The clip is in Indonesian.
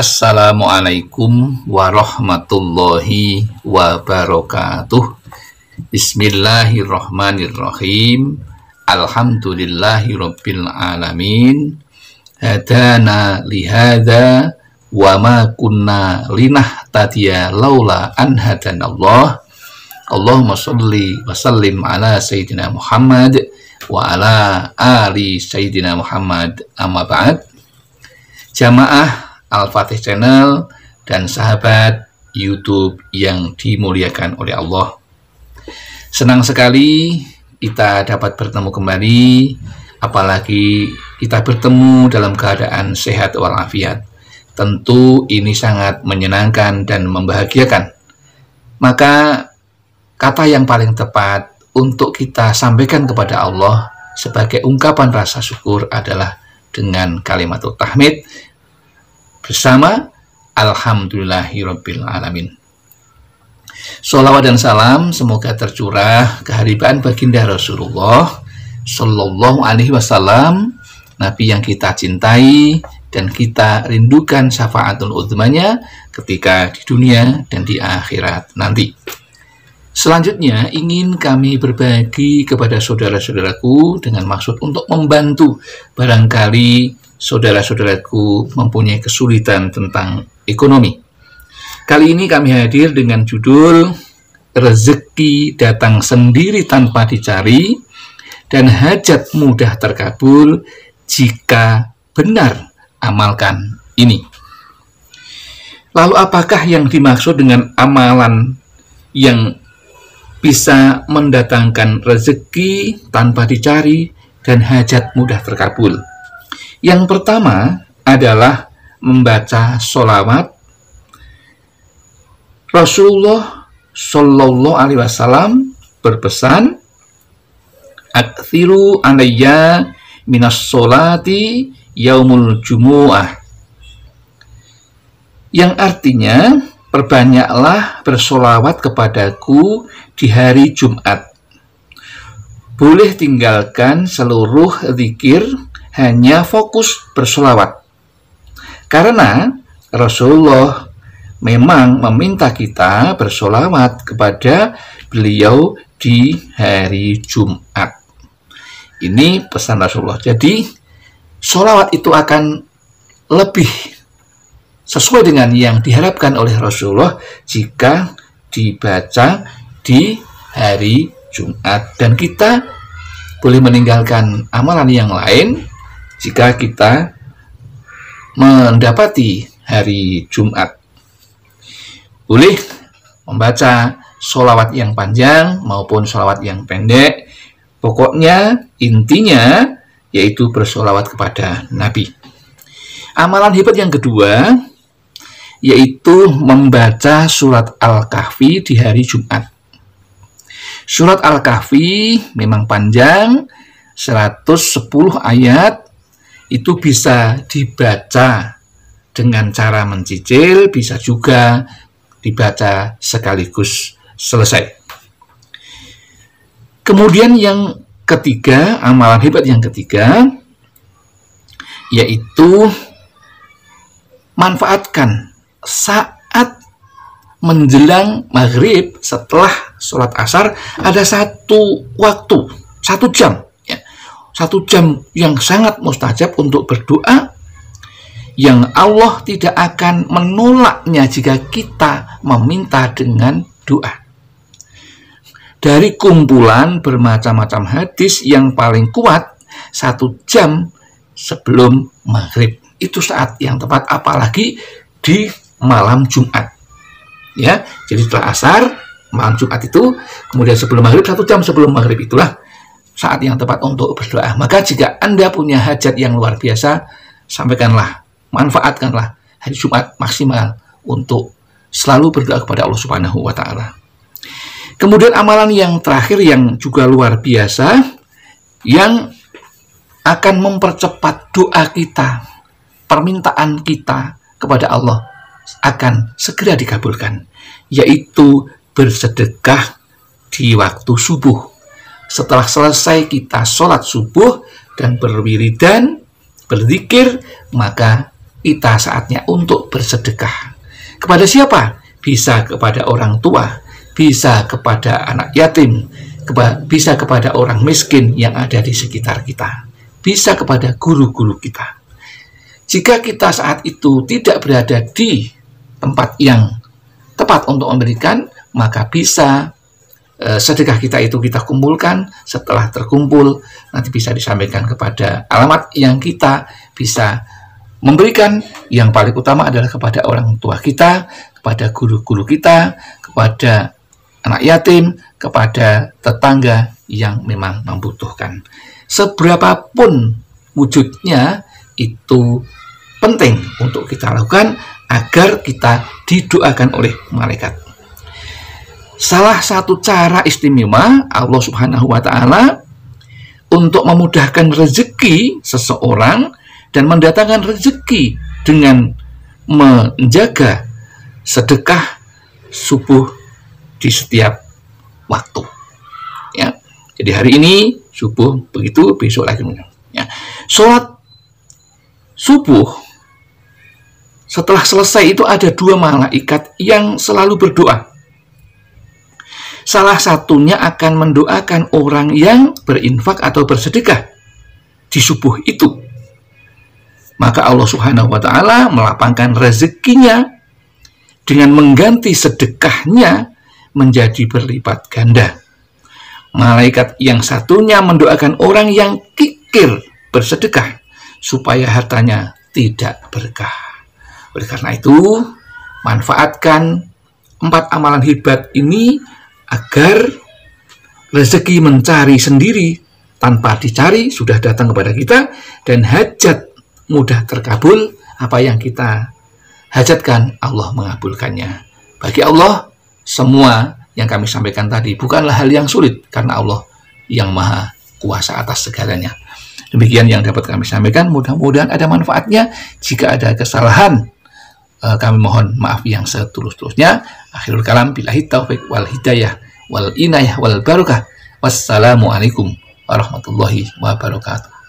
Assalamualaikum warahmatullahi wabarakatuh. Bismillahirrahmanirrahim. Alhamdulillahirabbil alamin. Hadana lihada wa ma kunna linahtadiya laula an hadanallah. Allahumma sholli wa sallim ala sayyidina Muhammad wa ala ali sayyidina Muhammad. Amma ba'd. Jamaah Al-Fatih Channel dan sahabat YouTube yang dimuliakan oleh Allah. Senang sekali kita dapat bertemu kembali, apalagi kita bertemu dalam keadaan sehat walafiat. Tentu ini sangat menyenangkan dan membahagiakan. Maka kata yang paling tepat untuk kita sampaikan kepada Allah sebagai ungkapan rasa syukur adalah dengan kalimatul tahmid bersama Alhamdulillahirabbil alamin. Sholawat dan salam semoga tercurah keharibaan baginda Rasulullah Shallallahu Alaihi Wasallam, Nabi yang kita cintai dan kita rindukan syafaatul uzmanya ketika di dunia dan di akhirat nanti. Selanjutnya ingin kami berbagi kepada saudara-saudaraku dengan maksud untuk membantu barangkali saudara-saudaraku mempunyai kesulitan tentang ekonomi. Kali ini kami hadir dengan judul Rezeki datang sendiri tanpa dicari dan hajat mudah terkabul jika benar amalkan ini. Lalu apakah yang dimaksud dengan amalan yang bisa mendatangkan rezeki tanpa dicari dan hajat mudah terkabul? Yang pertama adalah membaca sholawat. Rasulullah Shallallahu Alaihi Wasallam berpesan, "Aktsiru alayya minas sholati yaumul jumu'ah," yang artinya perbanyaklah bersolawat kepadaku di hari Jumat. Boleh tinggalkan seluruh zikir, hanya fokus bersolawat. Karena Rasulullah memang meminta kita bersolawat kepada beliau di hari Jumat. Ini pesan Rasulullah. Jadi solawat itu akan lebih sesuai dengan yang diharapkan oleh Rasulullah jika dibaca di hari Jumat. Dan kita boleh meninggalkan amalan yang lain jika kita mendapati hari Jumat. Boleh membaca sholawat yang panjang maupun sholawat yang pendek. Pokoknya intinya yaitu bersolawat kepada Nabi. Amalan hebat yang kedua yaitu membaca surat Al-Kahfi di hari Jumat. Surat Al-Kahfi memang panjang, 110 ayat. Itu bisa dibaca dengan cara mencicil, bisa juga dibaca sekaligus selesai. Kemudian yang ketiga, amalan hebat yang ketiga, yaitu manfaatkan saat menjelang maghrib setelah sholat asar, ada satu waktu, 1 jam. 1 jam yang sangat mustajab untuk berdoa, yang Allah tidak akan menolaknya jika kita meminta dengan doa. Dari kumpulan bermacam-macam hadis yang paling kuat, 1 jam sebelum maghrib. Itu saat yang tepat, apalagi di malam Jumat. Ya, jadi setelah asar, malam Jumat itu, kemudian sebelum maghrib, 1 jam sebelum maghrib itulah saat yang tepat untuk berdoa. Maka jika Anda punya hajat yang luar biasa, sampaikanlah, manfaatkanlah hari Jumat maksimal untuk selalu berdoa kepada Allah Subhanahu wa Ta'ala. Kemudian amalan yang terakhir yang juga luar biasa, yang akan mempercepat doa kita, permintaan kita kepada Allah akan segera dikabulkan, yaitu bersedekah di waktu subuh. Setelah selesai kita sholat subuh dan berwiridan, berzikir, maka kita saatnya untuk bersedekah. Kepada siapa? Bisa kepada orang tua, bisa kepada anak yatim, bisa kepada orang miskin yang ada di sekitar kita, bisa kepada guru-guru kita. Jika kita saat itu tidak berada di tempat yang tepat untuk memberikan, maka bisa sedekah kita itu kita kumpulkan. Setelah terkumpul, nanti bisa disampaikan kepada alamat yang kita bisa memberikan. Yang paling utama adalah kepada orang tua kita, kepada guru-guru kita, kepada anak yatim, kepada tetangga yang memang membutuhkan. Seberapapun wujudnya, itu penting untuk kita lakukan agar kita didoakan oleh malaikat. Salah satu cara istimewa Allah Subhanahu wa Ta'ala untuk memudahkan rezeki seseorang dan mendatangkan rezeki dengan menjaga sedekah subuh di setiap waktu. Ya, jadi hari ini subuh begitu, besok lagi. Ya, sholat subuh setelah selesai itu ada 2 malaikat yang selalu berdoa. Salah satunya akan mendoakan orang yang berinfak atau bersedekah di subuh itu. Maka Allah Subhanahu wa Ta'ala melapangkan rezekinya dengan mengganti sedekahnya menjadi berlipat ganda. Malaikat yang satunya mendoakan orang yang kikir bersedekah supaya hartanya tidak berkah. Oleh karena itu, manfaatkan 4 amalan hebat ini agar rezeki mencari sendiri tanpa dicari sudah datang kepada kita, dan hajat mudah terkabul. Apa yang kita hajatkan, Allah mengabulkannya. Bagi Allah, semua yang kami sampaikan tadi bukanlah hal yang sulit, karena Allah yang maha kuasa atas segalanya. Demikian yang dapat kami sampaikan, mudah-mudahan ada manfaatnya. Jika ada kesalahan, kami mohon maaf yang setulus-tulusnya. Akhirul kalam, billahi taufik wal hidayah wal inayah wal barakah. Wassalamualaikum warahmatullahi wabarakatuh.